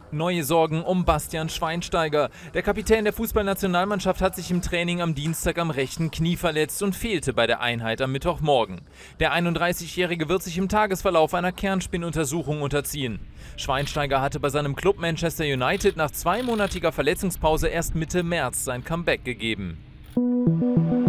Neue Sorgen um Bastian Schweinsteiger. Der Kapitän der Fußballnationalmannschaft hat sich im Training am Dienstag am rechten Knie verletzt und fehlte bei der Einheit am Mittwochmorgen. Der 31-Jährige wird sich im Tagesverlauf einer Kernspinnuntersuchung unterziehen. Schweinsteiger hatte bei seinem Club Manchester United nach zweimonatiger Verletzungspause erst Mitte März sein Comeback gegeben.